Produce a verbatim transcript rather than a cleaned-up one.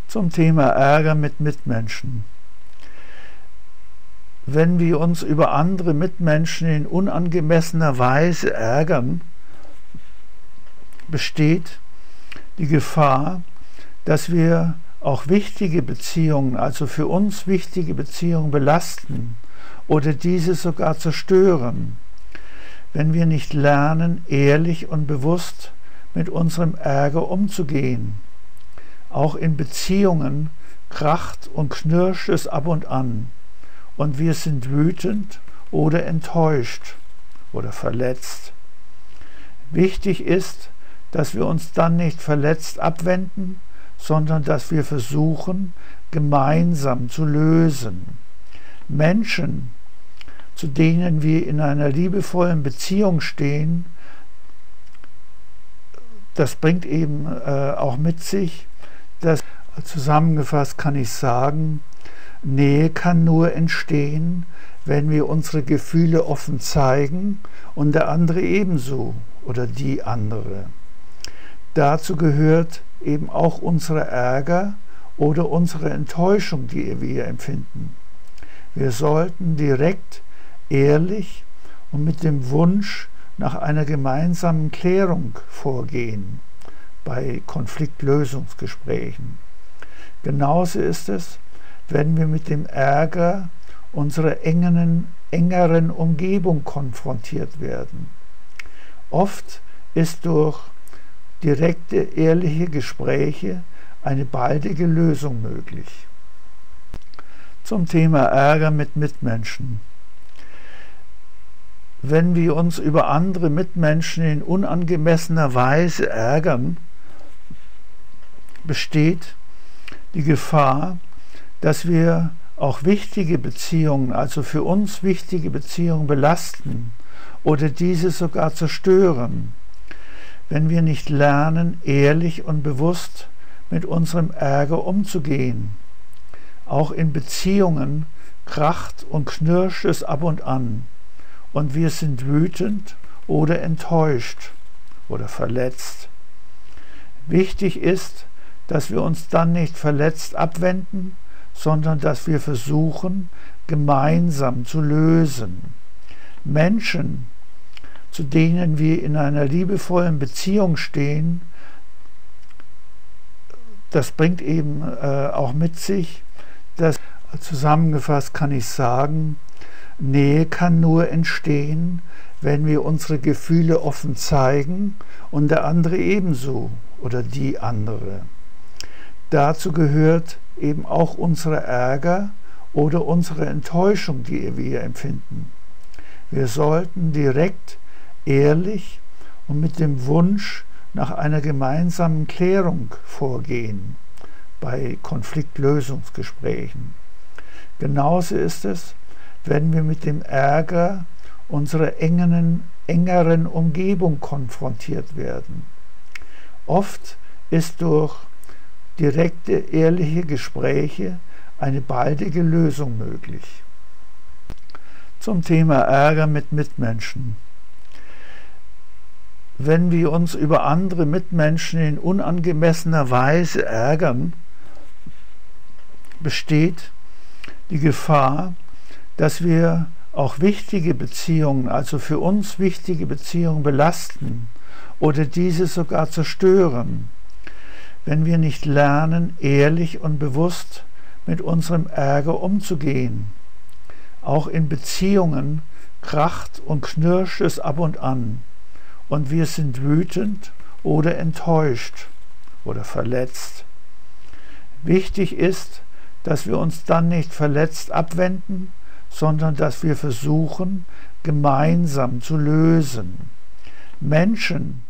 Zum Thema Ärger mit Mitmenschen. Wenn wir uns über andere Mitmenschen in unangemessener Weise ärgern, besteht die Gefahr, dass wir auch wichtige Beziehungen, also für uns wichtige Beziehungen belasten oder diese sogar zerstören, wenn wir nicht lernen, ehrlich und bewusst mit unserem Ärger umzugehen. Auch in Beziehungen kracht und knirscht es ab und an und wir sind wütend oder enttäuscht oder verletzt. Wichtig ist, dass wir uns dann nicht verletzt abwenden, sondern dass wir versuchen, gemeinsam zu lösen. Menschen, zu denen wir in einer liebevollen Beziehung stehen, das bringt eben äh, auch mit sich, dass, zusammengefasst kann ich sagen, Nähe kann nur entstehen, wenn wir unsere Gefühle offen zeigen und der andere ebenso oder die andere. Dazu gehört eben auch unser Ärger oder unsere Enttäuschung, die wir empfinden. Wir sollten direkt, ehrlich und mit dem Wunsch nach einer gemeinsamen Klärung vorgehen bei Konfliktlösungsgesprächen. Genauso ist es, wenn wir mit dem Ärger unserer engeren, engeren Umgebung konfrontiert werden. Oft ist durch direkte, ehrliche Gespräche eine baldige Lösung möglich. Zum Thema Ärger mit Mitmenschen. Wenn wir uns über andere Mitmenschen in unangemessener Weise ärgern, besteht die Gefahr, dass wir auch wichtige Beziehungen, also für uns wichtige Beziehungen belasten oder diese sogar zerstören, wenn wir nicht lernen, ehrlich und bewusst mit unserem Ärger umzugehen. Auch in Beziehungen kracht und knirscht es ab und an und wir sind wütend oder enttäuscht oder verletzt. Wichtig ist, dass wir uns dann nicht verletzt abwenden, sondern dass wir versuchen, gemeinsam zu lösen. Menschen, zu denen wir in einer liebevollen Beziehung stehen, das bringt eben äh, auch mit sich, dass, zusammengefasst kann ich sagen, Nähe kann nur entstehen, wenn wir unsere Gefühle offen zeigen und der andere ebenso oder die andere. Dazu gehört eben auch unser Ärger oder unsere Enttäuschung, die wir empfinden. Wir sollten direkt, ehrlich und mit dem Wunsch nach einer gemeinsamen Klärung vorgehen bei Konfliktlösungsgesprächen. Genauso ist es, wenn wir mit dem Ärger unserer engeren, engeren Umgebung konfrontiert werden. Oft ist durch direkte, ehrliche Gespräche eine baldige Lösung möglich. Zum Thema Ärger mit Mitmenschen. Wenn wir uns über andere Mitmenschen in unangemessener Weise ärgern, besteht die Gefahr, dass wir auch wichtige Beziehungen, also für uns wichtige Beziehungen belasten oder diese sogar zerstören, wenn wir nicht lernen, ehrlich und bewusst mit unserem Ärger umzugehen. Auch in Beziehungen kracht und knirscht es ab und an und wir sind wütend oder enttäuscht oder verletzt. Wichtig ist, dass wir uns dann nicht verletzt abwenden, sondern dass wir versuchen, gemeinsam zu lösen. Menschen,